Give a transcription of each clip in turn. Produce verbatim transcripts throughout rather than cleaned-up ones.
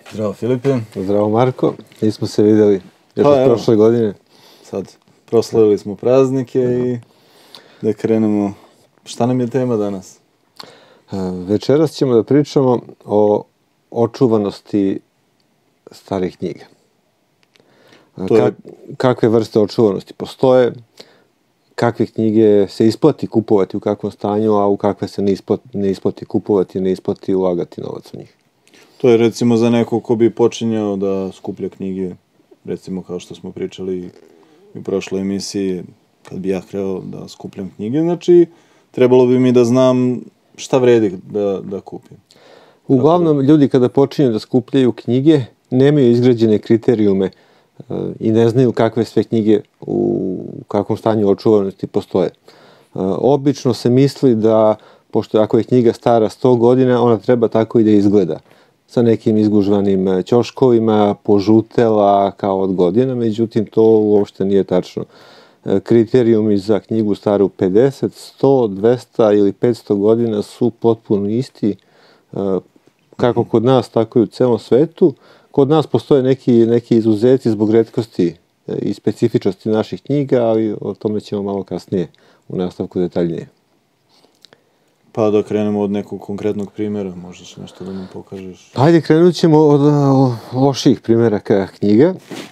Zdravo Filipe. Zdravo Marko, nismo se videli još Pa, od prošle godine. Sad proslavili smo praznike i da krenemo. Šta nam je tema danas? Večeras ćemo da pričamo o očuvanosti starih knjiga. To je- Kak, kakve vrste očuvanosti postoje, kakve knjige se isplati kupovati u kakvom stanju, a u kakve se ne isplati, ne isplati kupovati, ne isplati ulagati novac u njih. To je recimo za nekog ko bi počinjao da skuplja knjige, recimo kao što smo pričali u prošloj emisiji, kad bi ja hteo da skupljam knjige, znači trebalo bi mi da znam šta vredi da, da kupim. Uglavnom, ljudi kada počinju da skupljaju knjige, nemaju izgrađene kriterijume e, i ne znaju kakve sve knjige u kakvom stanju očuvanosti postoje. E, obično se misli da, pošto ako je knjiga stara sto godina, ona treba tako i da izgleda. Sa nekim izgužvanim ćoškovima, požutela kao od godina, međutim to uopšte nije tačno. E, kriterijumi za knjigu staru pedeset, sto, dvesta ili petsto godina su potpuno isti, e, kako kod nas, tako i u celom svetu. Kod nas postoje neki, neki izuzeci zbog retkosti i specifičnosti naših knjiga, ali o tome ćemo malo kasnije u nastavku detaljnije. Pa da krenemo od nekog konkretnog primjera, možeš nešto da nam pokažeš. Hajde, krenut ćemo od o, loših primjeraka knjiga.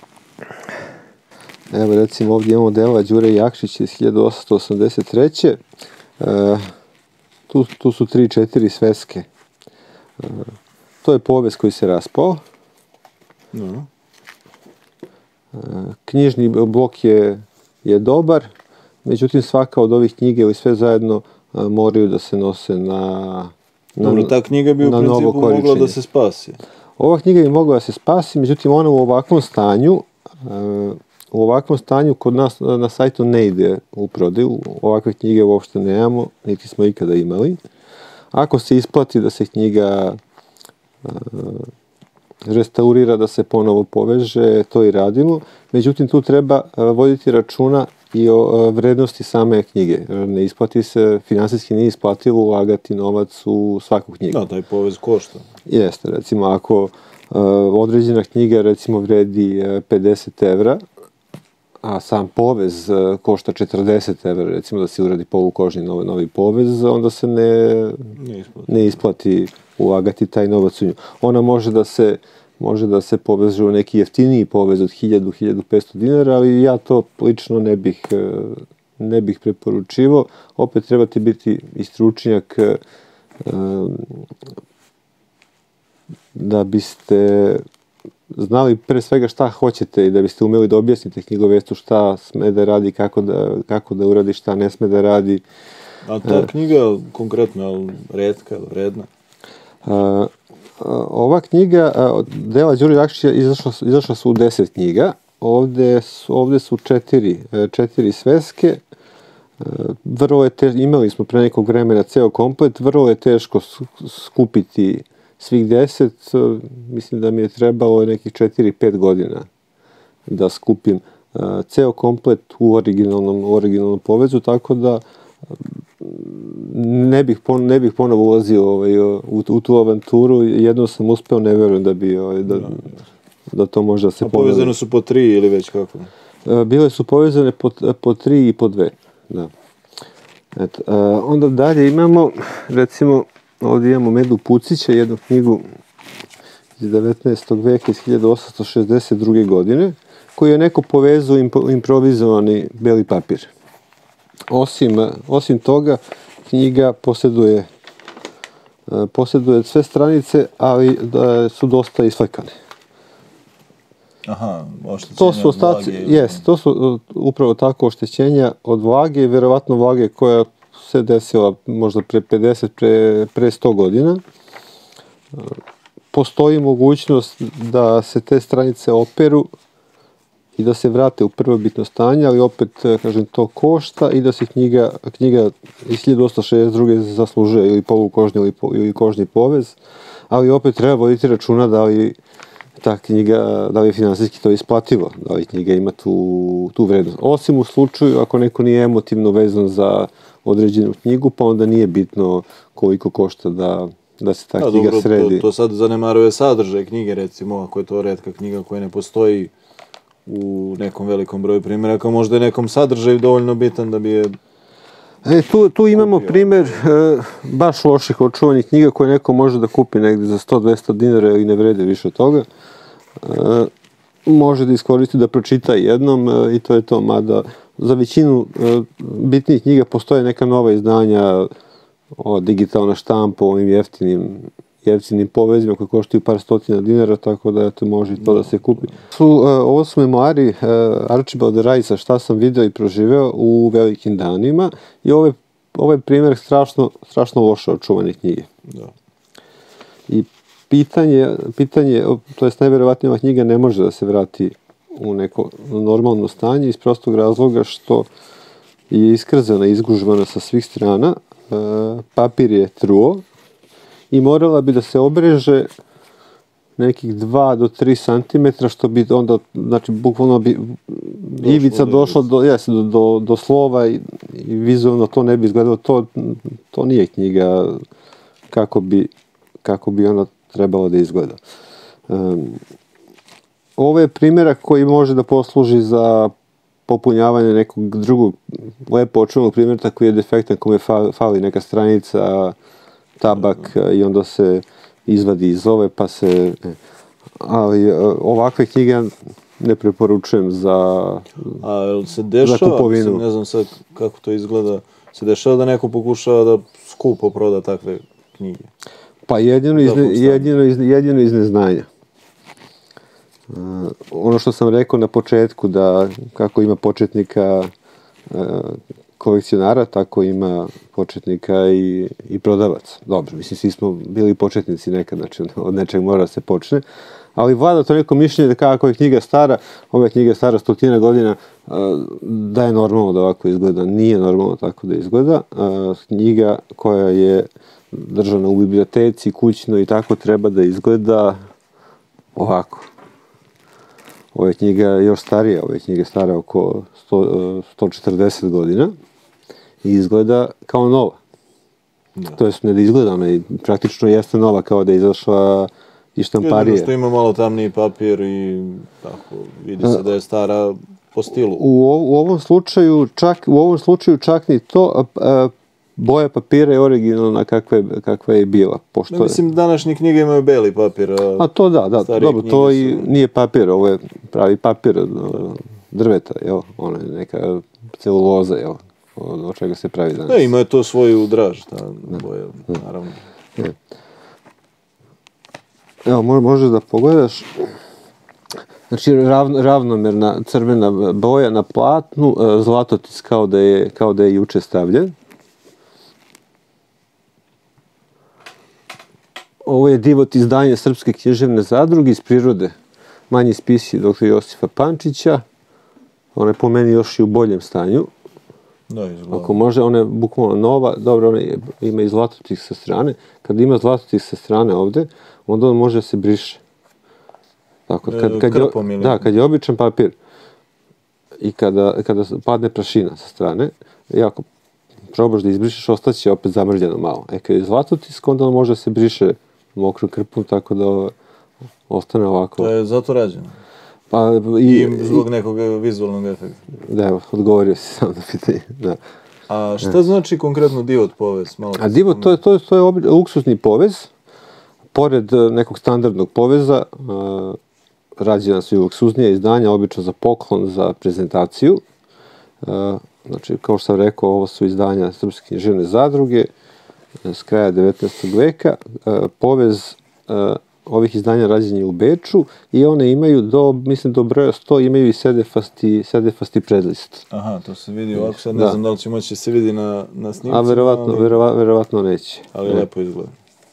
Evo, recimo, ovdje imamo dela Đure Jakšića iz hiljadu osamsto osamdeset treće. E, tu, tu su tri, četiri sveske. E, to je povest koji se raspao. Da. E, knjižni blok je, je dobar, međutim svaka od ovih knjiga ili sve zajedno a, moraju da se nose na, na Dobro, ta knjiga bi u na novo principu mogla korišćenje. da se spasi. Ova knjiga bi mogla da se spasi, međutim ona u ovakvom stanju, e, u ovakvom stanju kod nas na sajtu ne ide u prodaju. Ovakve knjige uopšte nemamo, niti smo ikada imali. Ako se isplati da se knjiga e, restaurira, da se ponovo poveže, to i radimo. Međutim, tu treba e, voditi računa i o e, vrednosti same knjige. Ne isplati se, finansijski nije isplativo ulagati novac u svaku knjigu. Da, taj povez košta. Jeste, recimo ako uh, određena knjiga recimo vredi uh, pedeset evra, a sam povez uh, košta četrdeset evra, recimo da se uradi polukožni novi, novi povez, onda se ne, Ne isplati. ne isplati ulagati taj novac u nju. Ona može da se može da se poveže u neki jeftiniji povez od hiljadu do hiljadu petsto dinara, ali ja to lično ne bih uh, ne bih preporučivao. Opet trebate biti i stručnjak uh, da biste znali pre svega šta hoćete i da biste umeli da objasnite knjigovestu šta sme da radi, kako da, kako da uradi, šta ne sme da radi. A ta knjiga konkretno, ali retka, vredna? A, a, ova knjiga, a, dela Đure Jakšića izašla, izašla su u deset knjiga. Ovde su, ovde su četiri, četiri sveske. Vrlo je te, imali smo pre nekog vremena ceo komplet, vrlo je teško skupiti svih deset, mislim da mi je trebalo nekih četiri pet godina da skupim uh, ceo komplet u originalnom, u originalnom povezu, tako da ne bih, pon, ne bih ponovo ulazio ovaj, u, u tu avanturu. Jednom sam uspeo, ne verujem da bi ovaj, da, da, da to možda se A ponovi. povezane su po tri ili već kako? Uh, bile su povezane po, po tri i po dve. Da. Eto, uh, onda dalje imamo, recimo, ovdje imamo Medu Pucića, jednu knjigu iz devetnaestog veka, iz hiljadu osamsto šezdeset druge. godine, koju je neko povezao impo, improvizovani beli papir. Osim, osim toga, knjiga posjeduje, posjeduje sve stranice, ali da su dosta isflekane. Aha, oštećenja To su ostaci, jes, to su upravo tako oštećenja od vlage, vjerovatno vlage koja se desila možda pre pedeset, pre, pre sto godina. Postoji mogućnost da se te stranice operu i da se vrate u prvobitno stanje, ali opet, kažem, to košta i da se knjiga, knjiga iz hiljadu osamsto šezdeset druge. zaslužuje ili polukožni ili, ili kožni povez, ali opet treba voditi računa da li ta knjiga, da li je finansijski to isplativo, da li knjiga ima tu, tu vrednost. Osim u slučaju ako neko nije emotivno vezan za određenu knjigu, pa onda nije bitno koliko košta da, da se ta Da, knjiga dobro, sredi. To, to sad zanemaruje sadržaj knjige, recimo, ako je to retka knjiga koja ne postoji u nekom velikom broju primjeraka, možda je nekom sadržaju dovoljno bitan da bi je... E, tu, tu imamo primjer e, baš loših očuvanih knjiga koje neko može da kupi negdje za sto do dvesta dinara i ne vrede više od toga. E, može da iskoristi da pročita jednom e, i to je to, mada za većinu e, bitnijih knjiga postoje neka nova izdanja, o, digitalna štampa, ovim jeftinim, jeftinim povezima koji koštaju par stotina dinara, tako da eto, može i to da se kupi. Su, e, ovo su memoari e, Archibalda Rice-a, šta sam video i proživeo u velikim danima, i ovo je, ovo je primjer strašno, strašno loše očuvane knjige. Da. I pitanje, pitanje, to jest najvjerovatnije ova knjiga ne može da se vrati u neko normalno stanje iz prostog razloga što je iskrzana, izgužvana sa svih strana, e, papir je truo i morala bi da se obreže nekih dva do tri santimetra, što bi onda, znači, bukvalno bi ivica došla do, jes, do, do, do slova i, i vizualno to ne bi izgledalo. To, to nije knjiga kako bi, kako bi ona trebalo da izgleda. Um, ovo je primjerak koji može da posluži za popunjavanje nekog drugog lepo očuvanog primjerka koji je defektan, kome fali neka stranica, tabak, i onda se izvadi iz ove, pa se... Ali ovakve knjige ne preporučujem za, A se dešava, za kupovinu. Mislim, ne znam sad kako to izgleda, se dešava da neko pokušava da skupo proda takve knjige? Pa jedino iz, jedino iz, jedino iz neznanja. Uh, ono što sam rekao na početku, da kako ima početnika uh, kolekcionara, tako ima početnika i, i prodavac. Dobro, mislim, svi smo bili početnici nekad, znači od nečeg mora da se počne, ali vlada to neko mišljenje da kako je knjiga stara, ova knjiga je stara stotina godina, uh, da je normalno da ovako izgleda. Nije normalno tako da izgleda. Uh, knjiga koja je držana u biblioteci, kućno i tako treba da izgleda ovako. Ova knjiga je još starija, ova knjiga je stara oko sto, sto četrdeset godina i izgleda kao nova. Da. To jest ne da izgleda, ona i praktično jeste nova, kao da je izašla iz štamparije. Jedino što ima malo tamniji papir i tako, vidi se da je stara po stilu. U, u ovom slučaju čak, u ovom slučaju čak ni to, a, a, boja papira je originalna kakva je, kakva je bila. Pošto ne, mislim, današnje knjige imaju beli papir. A, a to da, da, dobro, to i su... nije papir, ovo je pravi papir, da. Drveta, jel, ona je neka celuloza, jel, od, od čega se pravi danas. Ne, ima je to svoju draž, ta boja, naravno. Ne. Evo, može da pogledaš, znači ravno, ravnomerna crvena boja na platnu, zlatotis kao da je, kao da je juče stavljen. Ovo je divot izdanje Srpske književne zadruge iz prirode. Manji spisi doktora Josipa Pančića. Ona je po meni još i u boljem stanju. Da, izgleda. Ako može, ona je bukvalno nova. Dobro, ona ima i zlatotis sa strane. Kad ima zlatotis sa strane ovde, onda on može da se briše. Tako, kad, kad Krpom je, ili... Da, kad je običan papir i kada, kada padne prašina sa strane, i ako probaš da izbrišeš, ostaće opet zamrljeno malo. E, kad je zlatotis, onda on može da se briše mokrom krpom, tako da ostane ovako. To je zato rađeno. Pa, i, I zbog nekog vizualnog efekta. Da, evo, odgovorio si sam na pitanje. Da. A šta znači konkretno divot povez? Malo A divot, to je, to je, to je obli, luksusni povez. Pored nekog standardnog poveza, uh, rađena su i luksuznija izdanja, obično za poklon, za prezentaciju. Uh, znači, kao što sam rekao, ovo su izdanja Srpske književne zadruge s kraja devetnaestog veka. Uh, povez uh, ovih izdanja rađen je u Beču i one imaju do, mislim, do broja sto, imaju i sedefasti, sedefasti predlist. Aha, to se vidi ovako, sad ne da. znam da li će moći se vidi na, na snimcima. A verovatno, ali, verova, verovatno neće. Ali ne. Lepo izgleda.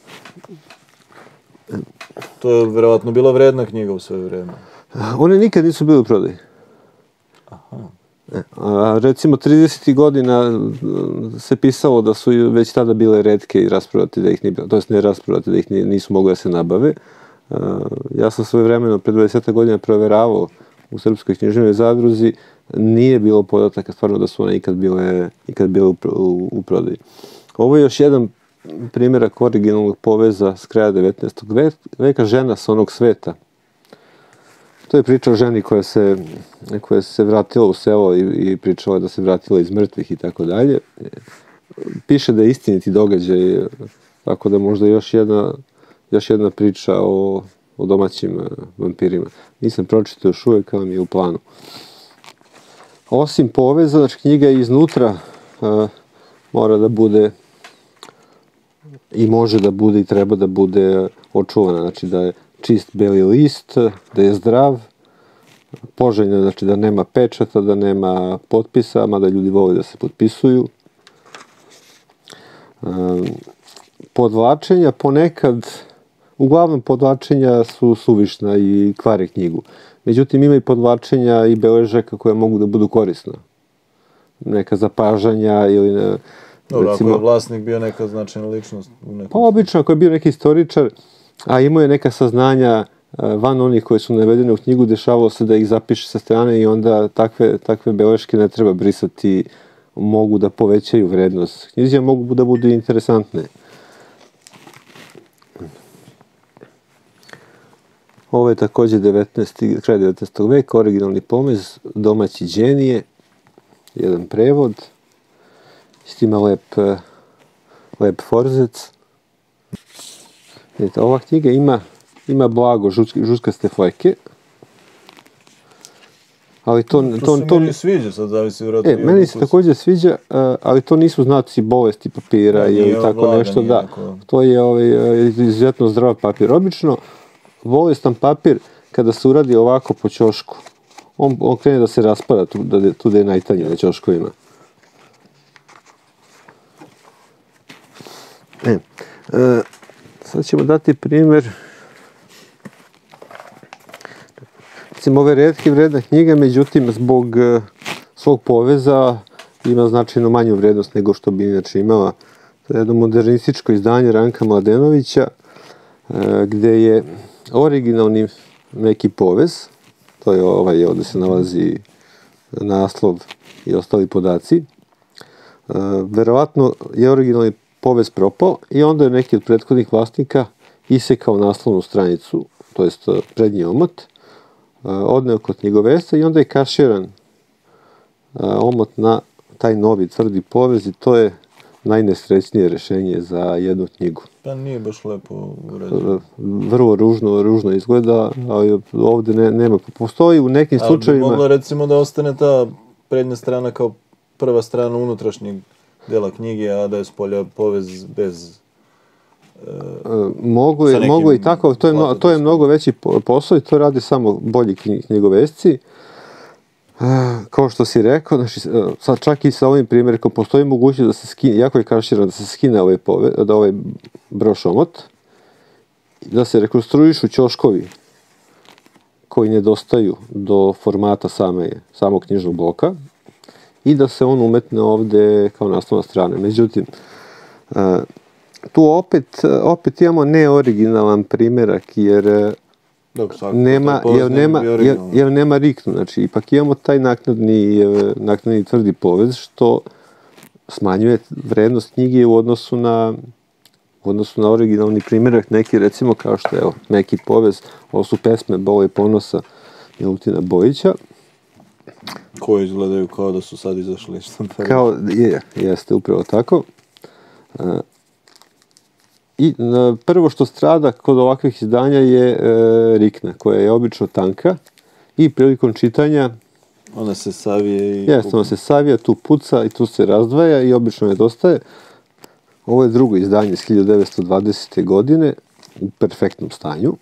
To je verovatno bila vredna knjiga u svoje vreme. One nikad nisu bile u prodaji. Aha. A, recimo, tridesetih godina se pisalo da su već tada bile retke i rasprodate, da ih nije bilo, to jest ne rasprodate, da ih nisu mogli da se nabave. A, ja sam svoje vremeno, pre dvadeset godina, proveravao u Srpskoj književnoj zadruzi, nije bilo podataka stvarno da su one ikad bile, ikad bile u, u, u prodaji. Ovo je još jedan primjerak originalnog poveza s kraja devetnaestog veka, Žena sa onog sveta. To je priča o ženi koja se, koja se vratila u selo i, i pričala da se vratila iz mrtvih i tako dalje. Piše da je istiniti događaj, tako da možda još jedna, još jedna priča o, o domaćim vampirima. Nisam pročitao još uvijek, ali mi je u planu. Osim poveza, znači knjiga iznutra a, mora da bude i može da bude i treba da bude očuvana, znači da je čist beli list, da je zdrav, poželjno, znači da nema pečata, da nema potpisa, mada ljudi vole da se potpisuju. Podvlačenja ponekad, uglavnom podvlačenja su suvišna i kvare knjigu. Međutim, ima i podvlačenja i beležaka koje mogu da budu korisna. Neka zapažanja ili ne, dobro, recimo, ako je vlasnik bio neka značajna ličnost. Pa obično, ako je bio neki istoričar, a imao je neka saznanja van onih koje su navedene u knjigu, dešavalo se da ih zapiše sa strane i onda takve, takve beleške ne treba brisati, mogu da povećaju vrednost knjizi, mogu da budu interesantne. Ovo je također devetnaesti kraj devetnaestog veka, originalni pomez, domaći đenije, jedan prevod, isto ima lep, lep forzec. Vidite, ova knjiga ima, ima blago žuskaste fleke, ali to... To, to se to, meni sviđa, sad zavisi vratno. E, meni se također sviđa, ali to nisu znaci bolesti papira da, ili tako vlaga, nešto, da. Jako... To je ovaj, izuzetno zdrav papir. Obično, bolestan papir, kada se uradi ovako po ćošku, on, on krene da se raspada tu, da, tu da je najtanje na ćoškovima. E, e, sad ćemo dati primjer. Recimo, ove retke vredne knjige, međutim, zbog e, svog poveza ima značajno manju vrednost nego što bi inače imala. To je jedno modernističko izdanje Ranka Mladenovića, e, gde je originalni neki povez, to je ovaj ovdje se nalazi naslov i ostali podaci. E, verovatno je originalni povez propao i onda je neki od prethodnih vlasnika isekao naslovnu stranicu, to jest prednji omot, odneo kod knjigovesta i onda je kaširan omot na taj novi tvrdi povez i to je najnesrećnije rješenje za jednu knjigu. Pa nije baš lepo urađeno. Vrlo ružno, ružno izgleda, ali ovdje ne, nema. Postoji u nekim ali slučajevima... Ali bi moglo recimo da ostane ta prednja strana kao prva strana unutrašnjeg dela knjige, a da je spolja povez bez... E, mogu, je, mogu i tako, to je, no, to je mnogo veći posao i to radi samo bolji knjigovesci. E, kao što si rekao, znači, sad čak i sa ovim primjerkom postoji mogućnost da se skine, jako je kaširan, da se skine ovaj, pove, da ovaj broš omot, da se rekonstruišu ćoškovi koji nedostaju do formata same, samog knjižnog bloka i da se on umetne ovdje kao naslovna strana. Međutim, e, tu opet, opet imamo neoriginalan primjerak jer Dok, nema, jer nema, jer, jer nema riknu. Znači, ipak imamo taj naknadni, naknadni tvrdi povez što smanjuje vrednost knjige u odnosu na, u odnosu na originalni primjerak. Neki, recimo, kao što je evo, neki povez, ovo su pesme Bole i ponosa Milutina Bojića. Koje izgledaju kao da su sad izašli štampari. Kao, je, jeste, upravo tako. I prvo što strada kod ovakvih izdanja je e, rikna, koja je obično tanka i prilikom čitanja ona se savije i... Jeste, ona se savija, tu puca i tu se razdvaja i obično nedostaje. Ovo je drugo izdanje iz hiljadu devetsto dvadesete. godine u perfektnom stanju.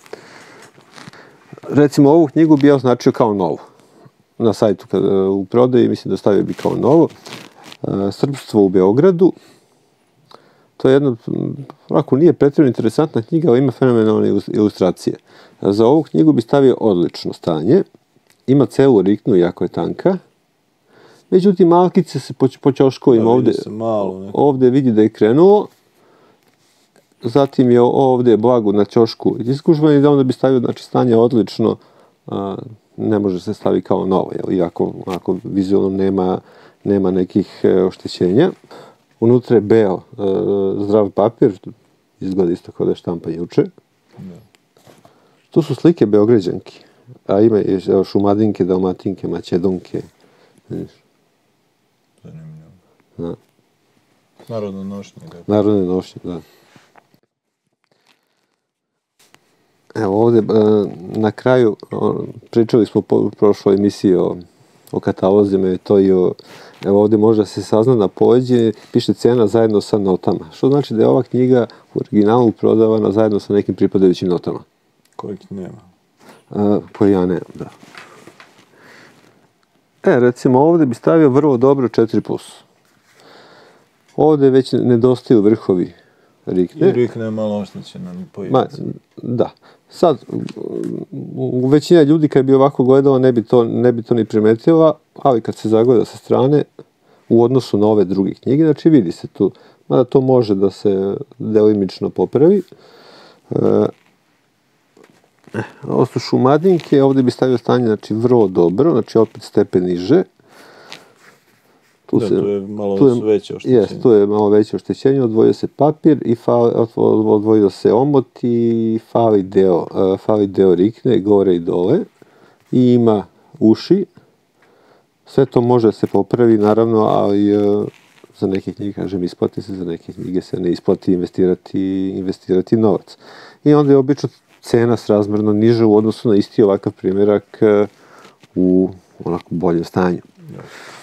Recimo, ovu knjigu bi ja označio kao novu. Na sajtu kada, u prodaji, mislim da stavio bi kao novo. E, Srpstvo u Beogradu. To je jedna, onako, nije pretjerano interesantna knjiga, ali ima fenomenalne ilustracije. Za ovu knjigu bi stavio odlično stanje. Ima celu riknu, jako je tanka. Međutim, malkice se po, po ćoškovima ovdje, ovdje vidi da je krenulo. Zatim je ovdje blago na ćošku iskužban i da onda bi stavio, znači, stanje odlično. A, ne može se staviti kao novo, jel? Iako, ako vizualno nema, nema nekih oštećenja. unutra je beo e, zdrav papir, izgleda isto kao da je štampa juče. Da. Tu su slike Beograđanki, a ima i evo, Šumadinke, Dalmatinke, Maćedonke. Vidiš? Zanimljivo. Da. Narodno nošnje. Da. Narodne nošnje, da. Evo ovdje, na kraju, pričali smo u prošloj emisiji o, o katalozima i to i o, evo ovdje može se sazna na pođe, piše cena zajedno sa notama. Što znači da je ova knjiga u originalu prodavana zajedno sa nekim pripadajućim notama. Kojeg nema. A, koje ja nemam, da. E, recimo ovdje bi stavio vrlo dobro četiri plus. Ovdje već nedostaju vrhovi rikne. I rikne je malo oštećena po ivici. Da. Sad, većina ljudi kad bi ovako gledala ne bi to, ne bi to ni primetila, ali kad se zagleda sa strane, u odnosu na ove druge knjige, znači vidi se tu, mada to može da se delimično popravi. E, ovo su Šumadinke, ovdje bi stavio stanje, znači vrlo dobro, znači opet stepen niže. Tu, da, se, tu je malo tu je, veće oštećenje. Jes, tu je malo veće oštećenje, odvojio se papir, i fali, odvojio se omot i fali deo, uh, fali deo rikne, gore i dole. I ima uši. Sve to može se popravi, naravno, ali uh, za neke knjige, kažem, isplati se, za neke knjige se ne isplati investirati, investirati novac. I onda je obično cena srazmjerno niža u odnosu na isti ovakav primjerak uh, u onako boljem stanju. Ja.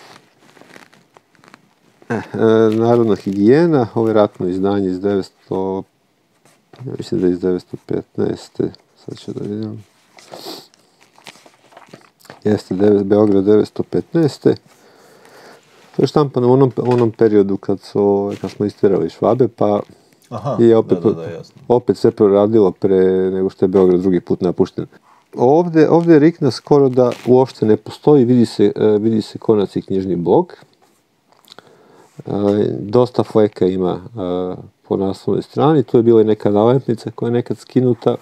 E, e, Narodna higijena, ovo je ratno izdanje iz devetsto, ja mislim da je iz devetsto petnaeste. Sad ću da vidim. Jeste, devet, Beograd devetsto petnaeste. To je štampano u onom, onom periodu kad, su, kad smo istirali Švabe, pa Aha, je opet, da, da, da, jasno. opet sve proradilo pre nego što je Beograd drugi put napušten. Ovdje, ovdje je rikna skoro da uopšte ne postoji, vidi se, vidi se konac i knjižni blok. Uh, dosta fleka ima uh, po naslovnoj strani, tu je bila i neka nalepnica koja je nekad skinuta.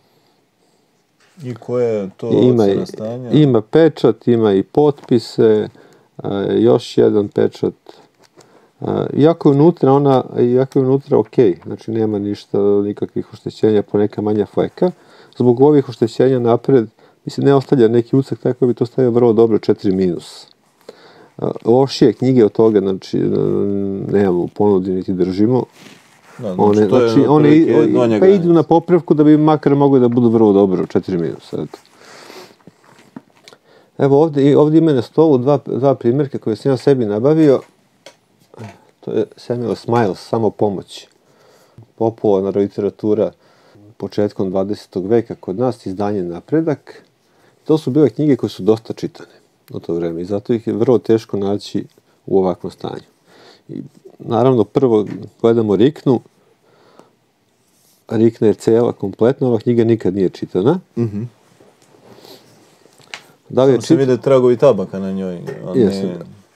I koje je to ima, ocena stanja? Ima pečat, ima i potpise, uh, još jedan pečat. Uh, iako je unutra, ona, iako je unutra ok, znači nema ništa, nikakvih oštećenja, po neka manja fleka. Zbog ovih oštećenja napred, mislim, ne ostavlja neki ucak, tako bi to stavio vrlo dobro četiri minus. Lošije knjige od toga, znači, nemamo u ponudi, niti držimo. Da, znači, one, to znači, one pa idu na popravku da bi makar mogli da budu vrlo dobro, četiri minus. Evo ovdje, ovdje ima na stolu dva, dva primjerka koje sam ja sebi nabavio. To je Samuel Smiles, Samo pomoć. Popularna literatura početkom dvadesetog veka kod nas, izdanje Napredak. To su bile knjige koje su dosta čitane u to vreme i zato ih je vrlo teško naći u ovakvom stanju. I, naravno, prvo gledamo riknu. Rikna je cela, kompletna, ova knjiga nikad nije čitana. Mm-hmm. Da li je Samo se čit... vide tragovi tabaka na njoj. Ne...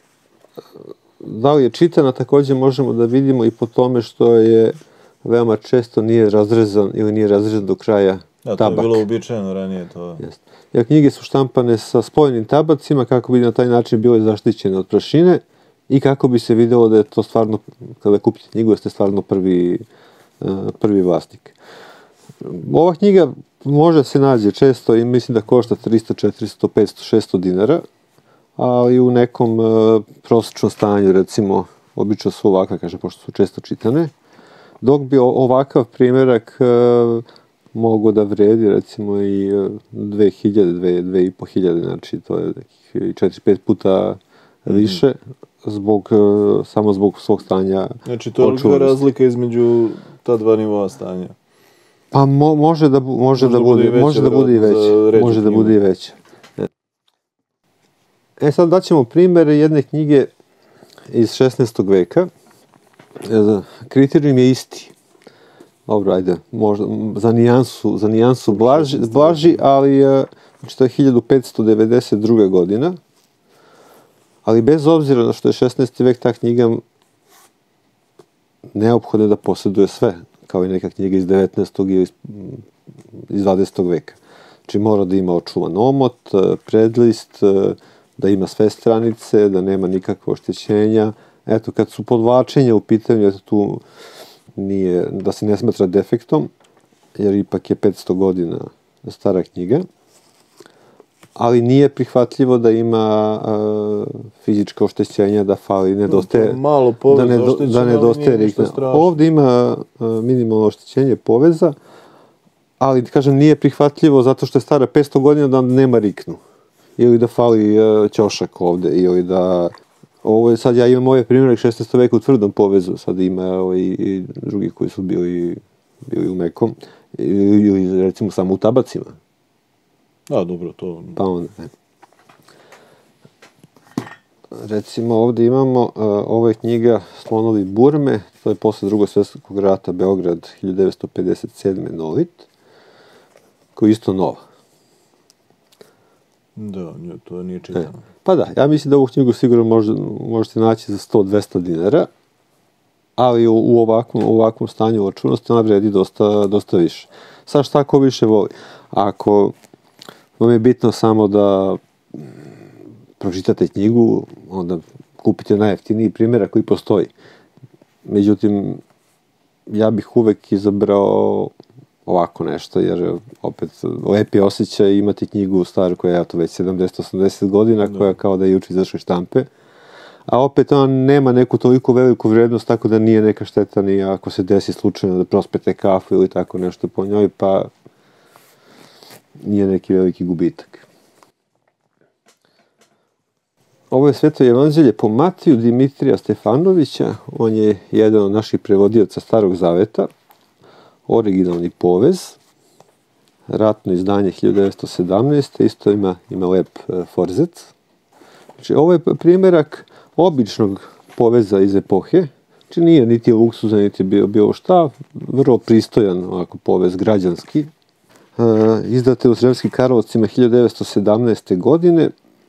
Da li je čitana, također možemo da vidimo i po tome što je veoma često nije razrezan ili nije razrezan do kraja da, tabak. To je bilo uobičajeno ranije. To... Jest. Jer knjige su štampane sa spojenim tabacima kako bi na taj način bile zaštićene od prašine i kako bi se vidjelo da je to stvarno, kada kupite knjigu, da ste stvarno prvi, prvi vlasnik. Ova knjiga može se nađe često i mislim da košta tristo, četiristo, petsto, šesto dinara, ali u nekom uh, prosječnom stanju, recimo, obično su ovakve, kaže, pošto su često čitane, dok bi ovakav primjerak uh, mogu da vredi, recimo, i dve hiljade, dve i po hiljade, znači to je nekih četiri pet puta više, mm-hmm. zbog, uh, samo zbog svog stanja. Znači, to je razlika između ta dva nivoa stanja. Pa mo, može da, može može da bude, veće, može da bude i veće, može da bude i veće. E sad daćemo primjer jedne knjige iz šesnaestog veka. Kriterijum je isti. Dobro, ajde, možda, za nijansu, za nijansu blaži, blaži, ali znači to je hiljadu petsto devedeset druga godina. Ali bez obzira na što je šesnaesti vek, ta knjiga neophodno je da posjeduje sve, kao i neka knjiga iz devetnaestog ili iz dvadesetog veka. Znači mora da ima očuvan omot, predlist, da ima sve stranice, da nema nikakve oštećenja, Eto, kad su podvlačenja u pitanju, eto tu nije, da se ne smatra defektom, jer ipak je petsto godina stara knjiga, ali nije prihvatljivo da ima uh, fizička oštećenja, da fali, nedostaje, malo poveza da, ne, oštećenja, da nedostaje rikna. Ovde ima uh, minimalno oštećenje poveza, ali, kažem, nije prihvatljivo zato što je stara petsto godina da nema riknu. Ili da fali uh, ćošak ovde, ili da... Ovo je sad, ja imam ovaj primjerak šesnaestog veka u tvrdom povezu, sad ima ovaj, i drugi koji su bili, bili u mekom, ili, ili recimo samo u tabacima. A, dobro, to... Pa onda, ne. Recimo, ovde imamo, uh, ovo je knjiga Slonovi Burme, to je posle drugog svjetskog rata, Beograd, hiljadu devetsto pedeset sedme novit, koji je isto nova. Da, to nije čitano. E, pa da, ja mislim da ovu knjigu sigurno može, možete naći za sto do dvesta dinara, ali u, u, ovakvom, u ovakvom stanju očuvanosti ona vredi dosta, dosta više. Sad šta ko više voli? Ako vam je bitno samo da pročitate knjigu, onda kupite najjeftiniji primjerak koji postoji. Međutim, ja bih uvek izabrao ovako nešto, jer opet lepi osjećaj imati knjigu staru koja je to već sedamdeset do osamdeset godina, da. Koja kao da je juče izašla iz štampe. A opet ona nema neku toliko veliku vrednost, tako da nije neka šteta ni ako se desi slučajno da prospete kafu ili tako nešto po njoj, pa nije neki veliki gubitak. Ovo je Sveto evanđelje po Matiju Dimitrija Stefanovića, on je jedan od naših prevodioca Starog Zaveta, originalni povez, ratno izdanje hiljadu devetsto sedamnaeste. Isto ima, ima lep e, forzec. Znači, ovo je primjerak običnog poveza iz epohe, znači nije niti luksuzan, niti bio, bio šta, vrlo pristojan ovako povez građanski. E, izdate u Sremskim Karlovcima hiljadu devetsto sedamnaeste. godine.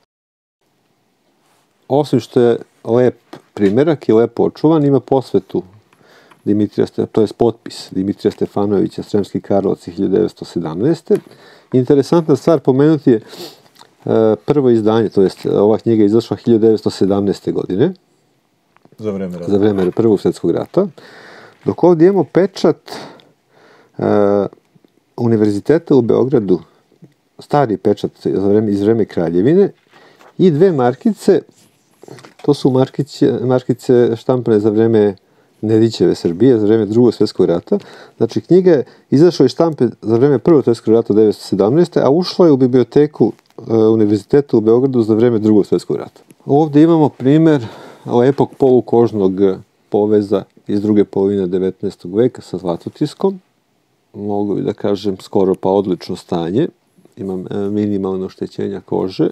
Osim što je lep primjerak i lepo očuvan, ima posvetu Dimitrija, to je potpis Dimitrija Stefanovića, Sremski Karlovci, hiljadu devetsto sedamnaeste. Interesantna stvar pomenuti je e, prvo izdanje, to jest ova knjiga je izašla hiljadu devetsto sedamnaeste. godine. Za vreme rata. Za vreme Prvog svjetskog rata. Dok ovdje imamo pečat e, Univerziteta u Beogradu, stari pečat za vreme, iz vreme Kraljevine, i dve markice, to su markice, markice štampane za vreme Nedićeve Srbije, za vreme Drugog svjetskog rata. Znači, knjiga je izašla iz štampe za vreme Prvog svjetskog rata devetsto sedamnaeste. a ušla je u biblioteku e, Univerziteta u Beogradu za vreme Drugog svjetskog rata. Ovdje imamo primjer lepog polukožnog poveza iz druge polovine devetnaestog. veka sa zlatotiskom. Mogu da kažem skoro pa odlično stanje. Imam e, minimalno oštećenja kože.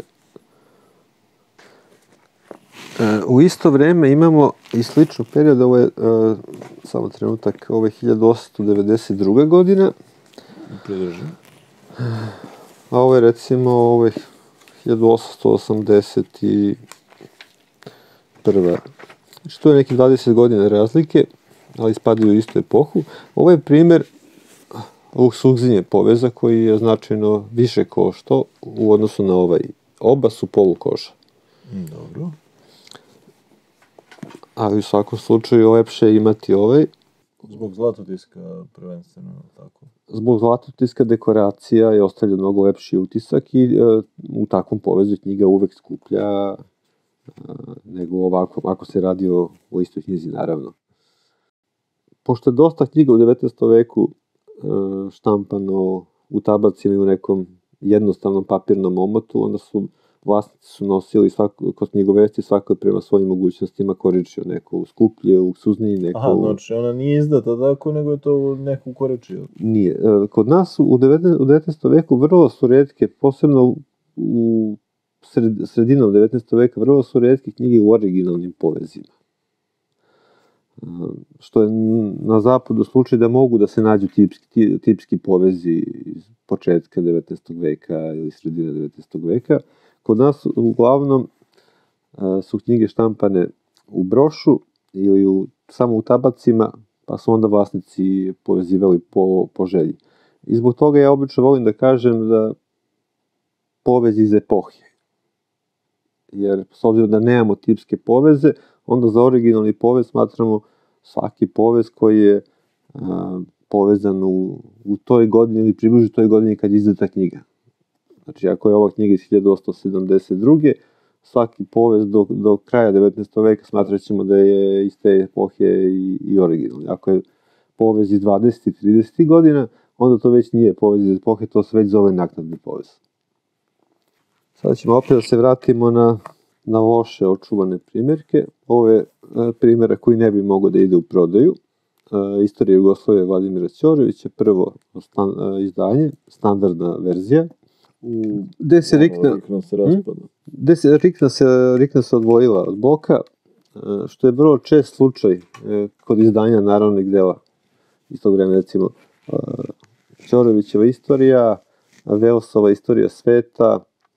U isto vreme imamo i slično period, ovo je, uh, samo trenutak, ovo je hiljadu osamsto devedeset druga. godina. Pridržam. A ovo je recimo ovo je hiljadu osamsto osamdeset prva. Znači, to je neki dvadeset godina razlike, ali spadaju u istu epohu. Ovo je primjer luksuzije poveza koji je značajno više koštao u odnosu na ovaj. Oba su polukoža. Dobro. Ali u svakom slučaju lepše je imati ovaj. Zbog zlatotiska prvenstveno, tako? Zbog zlatotiska dekoracija je ostavlja mnogo lepši utisak i e, u takvom povezu knjiga uvek skuplja e, nego ovako, ako se radi o, o istoj knjizi, naravno. Pošto je dosta knjiga u devetnaestom. veku e, štampano u tabacima i u nekom jednostavnom papirnom omotu, onda su vlasnici su nosili svako, kod knjigovesti svako prema svojim mogućnostima koričio neku skuplje, luksuzniji, neku... Aha, znači ona nije izdata tako, nego je to neku koričio. Nije. Kod nas u devetnaestom. veku vrlo su retke, posebno u sred, sredinom devetnaestog. veka, vrlo su retke knjige u originalnim povezima. Što je na zapadu slučaj da mogu da se nađu tipski, tipski povezi iz početka devetnaestog. veka ili sredine devetnaestog. veka. Kod nas uglavnom su knjige štampane u brošu ili u, samo u tabacima, pa su onda vlasnici povezivali po, po želji. I zbog toga ja obično volim da kažem da povez iz epohe. Jer s obzirom da nemamo tipske poveze, onda za originalni povez smatramo svaki povez koji je a, povezan u, u toj godini ili približno toj godini kad je izdata knjiga. Znači, ako je ova knjiga iz hiljadu osamsto sedamdeset druge svaki povez do, do kraja devetnaestog veka smatrat ćemo da je iz te epohe i, i originalni. Ako je povez iz dvadesetih i tridesetih godina, onda to već nije povez iz epohe, to se već zove naknadni povez. Sada ćemo opet da se vratimo na, na loše očuvane primjerke. Ove e, primjera koji ne bi mogao da ide u prodaju. E, Istorija Jugoslavije Vladimira Ćorđevića, prvo stan, e, izdanje, standardna verzija. U, gde se Rikna, Rikna se raspada. Gde se Rikna se, Rikna se odvojila od bloka, e, što je vrlo čest slučaj e, kod izdanja narodnih dela. Iz tog vremena, recimo, e, Ćorđevićeva istorija, Velsova istorija sveta,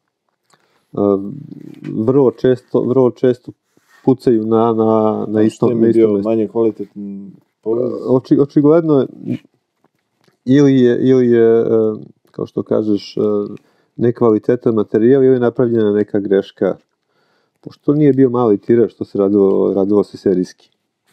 vrlo često, vrlo često pucaju na, na, na istom, što na istom bio manje kvalitetan povez? Oči, očigledno je, ili je, ili je, kao što kažeš, nekvalitetan materijal ili je napravljena neka greška, pošto nije bio mali tiraž, što se radilo, radilo se serijski.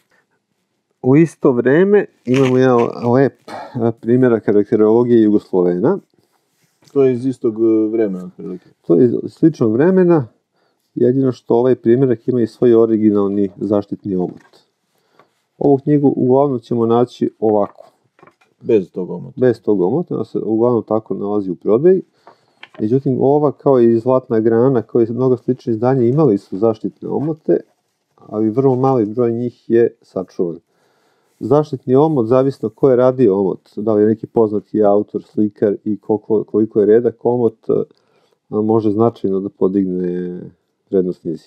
U isto vreme imamo jedan lep primjera karakterologije Jugoslovena. To je iz istog vremena, otprilike. To je iz sličnog vremena, jedino što ovaj primjerak ima i svoj originalni zaštitni omot. Ovu knjigu uglavnom ćemo naći ovako. Bez tog omota. Bez tog omota, ona se uglavnom tako nalazi u prodaji. Međutim, ova kao i Zlatna grana, kao i mnogo sličnih izdanja, imali su zaštitne omote, ali vrlo mali broj njih je sačuvan. Zaštitni omot, zavisno ko je radio omot, da li je neki poznati autor, slikar i koliko, koliko je redak omot, može značajno da podigne vrednost knjizi.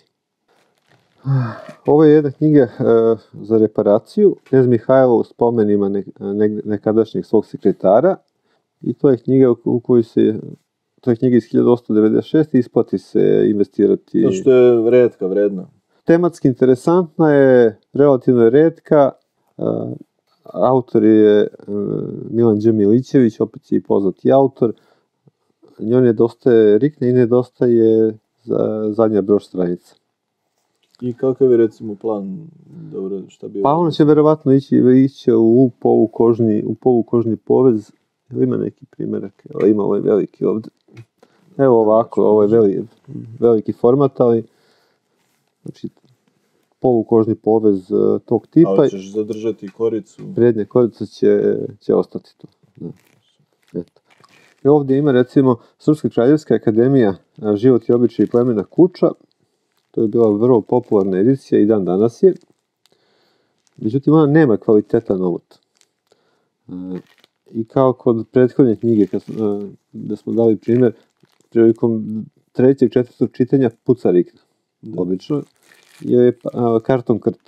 Ovo je jedna knjiga e, za reparaciju. Knez Mihajlo u spomenima ne, ne, nekadašnjeg svog sekretara i to je knjiga u, u kojoj se, to je knjiga iz hiljadu osamsto devedeset šeste isplati se investirati. To što je retka, vredna. Tematski interesantna je, relativno je retka. Uh, autor je uh, Milan Đ. Milićević, opet je i poznati autor. Njoj nedostaje Rikne i nedostaje za zadnja broš stranica. I kakav je recimo plan? Dobro, šta bi... Pa on će verovatno ići, ići u polukožni, u polukožni povez. Ima neki primjerak, evo ima ovaj veliki ovde. Evo ovako, ovo je veliki, veliki format, ali znači polukožni povez uh, tog tipa. Ali ćeš zadržati koricu. Prednja korica će, će ostati to. Da. Eto. I ovdje ima recimo Srpska kraljevska akademija Život i običaji plemena Kuča. To je bila vrlo popularna edicija i dan danas je. Međutim, ona nema kvalitetan omot. Uh, I kao kod prethodne knjige, kad, uh, da smo dali primjer, prilikom trećeg, četvrtog čitanja puca Rikna. Da. Obično je uh, karton krt.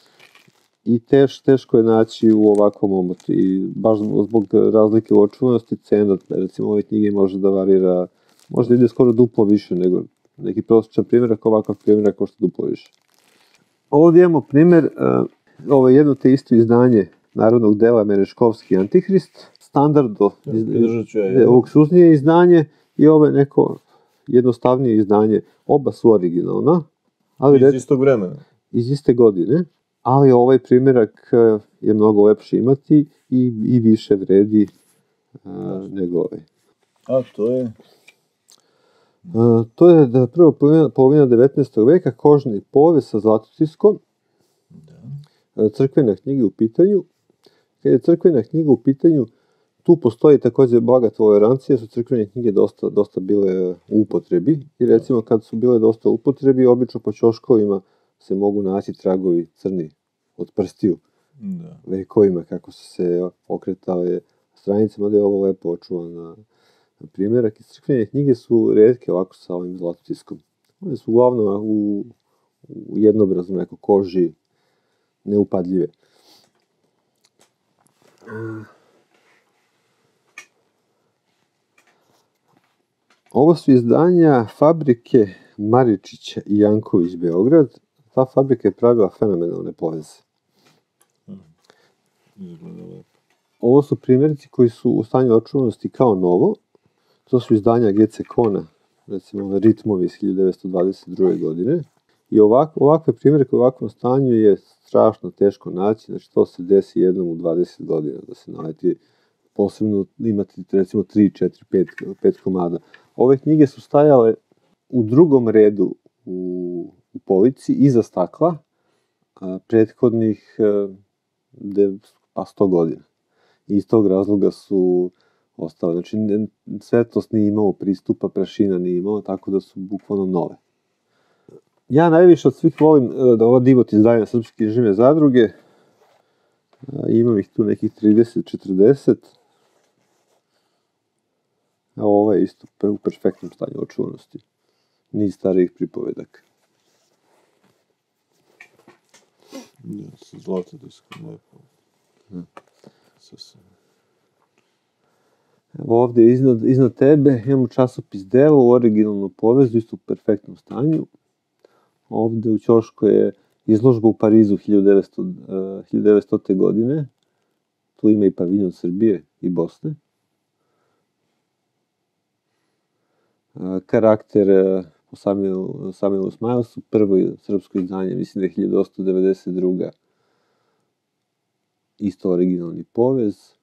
I teš, teško je naći u ovakvom omotu. I baš zbog razlike u očuvanosti, cena, recimo, ove knjige može da varira, možda ide skoro duplo više nego neki prosječan primjerak, ovakav primjerak košta duplo više. Ovdje imamo primjer, uh, ovo je jedno te isto izdanje narodnog dela Mereškovski Antihrist, standardno, ja, luksuznije izdanje i ovo je neko jednostavnije izdanje, oba su originalna. Ali iz red, istog vremena. Iz iste godine, ali ovaj primjerak je mnogo lepše imati i, i više vredi uh, nego ovaj. A to je? Uh, to je da prvo polovina, polovina devetnaestog veka, kožni povez sa zlatotiskom, da. Crkvena knjiga u pitanju. Kad je crkvena knjiga u pitanju, tu postoji također blaga tolerancija, su crkvene knjige dosta, dosta bile u upotrebi. I recimo kad su bile dosta u upotrebi, obično po ćoškovima se mogu naći tragovi crni od prstiju. Da. Vekovima kako su se okretale stranicama, da je ovo lepo očuvano na primjerak. I crkvene knjige su retke ovako sa ovim zlatotiskom. One su uglavnom u, u jednobraznom neko koži neupadljive. Ovo su izdanja fabrike Maričića i Janković Beograd. Ta fabrika je pravila fenomenalne poveze. Ovo su primjerci koji su u stanju očuvanosti kao novo. To su izdanja G C Kona, recimo Ritmovi iz hiljadu devetsto dvadeset druge godine. I ovak, ovakve primjerke u ovakvom stanju je strašno teško naći, znači to se desi jednom u dvadeset godina, da se naleti, posebno imati recimo tri, četiri, pet, pet komada. Ove knjige su stajale u drugom redu u, u polici, iza stakla, a, prethodnih a, de, pa sto godina. I iz tog razloga su ostale. Znači, svetlost nije imao pristupa, prašina nije imao, tako da su bukvalno nove. Ja najviše od svih volim da ova Divot izdanja Srpske književne zadruge. Imam ih tu nekih trideset četrdeset. A ovo je isto u perfektnom stanju očuvanosti. Niz starijih pripovedaka. Ja, sa zlatodiskom, lepo. Hmm. Sasvim. Evo ovdje iznad, iznad tebe imamo časopis Delo u originalnom povezu, isto u perfektnom stanju. Ovdje u ćošku je izložba u Parizu hiljadu devetstotne. godine. Tu ima i paviljon Srbije i Bosne. Karakter po Samuelu, Samuelu Smilesu, prvo srpsko izdanje, mislim da je hiljadu osamsto devedeset druga. Isto originalni povez.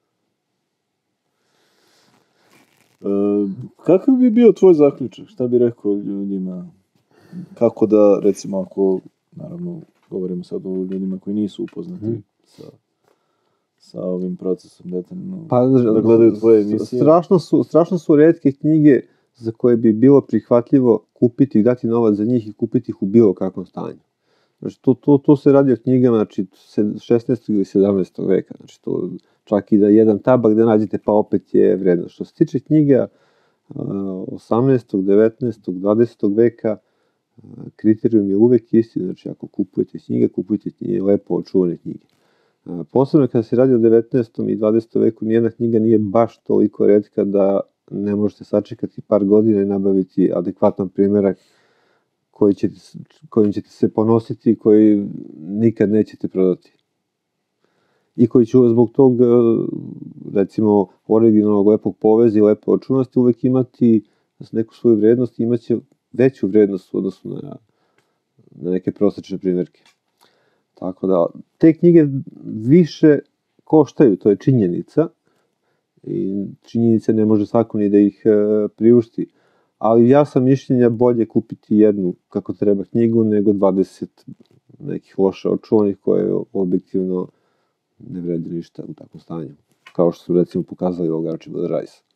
E, kakav bi bio tvoj zaključak? Šta bi rekao ljudima? Kako da, recimo, ako, naravno, govorimo sad o ljudima koji nisu upoznati hmm. sa, sa ovim procesom detaljno, pa, da gledaju tvoje emisije? Strašno su, strašno su retke knjige za koje bi bilo prihvatljivo kupiti, dati novac za njih i kupiti ih u bilo kakvom stanju. Znači, to, to, to se radi o knjigama, znači, šesnaestog ili sedamnaestog veka. Znači, to čak i da jedan tabak da nađete, pa opet je vredno. Što se tiče knjiga osamnaestog, devetnaestog, dvadesetog veka, kriterijum je uvek isti, znači, ako kupujete knjige, kupujte knjige, lepo očuvane knjige. Posebno kada se radi o devetnaestom i dvadesetom veku, nijedna knjiga nije baš toliko retka da ne možete sačekati par godina i nabaviti adekvatan primjerak koji ćete, kojim ćete se ponositi i koji nikad nećete prodati. I koji će zbog tog, recimo, originalnog lepog poveza i lepe očuvanosti uvek imati neku svoju vrednost i imaće veću vrednost u odnosu na, na neke prosječne primjerke. Tako da, te knjige više koštaju, to je činjenica. I činjenica ne može svako ni da ih e, priušti. Ali ja sam mišljenja bolje kupiti jednu kako treba knjigu nego dvadeset nekih loše očuvanih koje objektivno ne vredi ništa u takvom stanju. Kao što su recimo pokazali ovog Archibald Rice.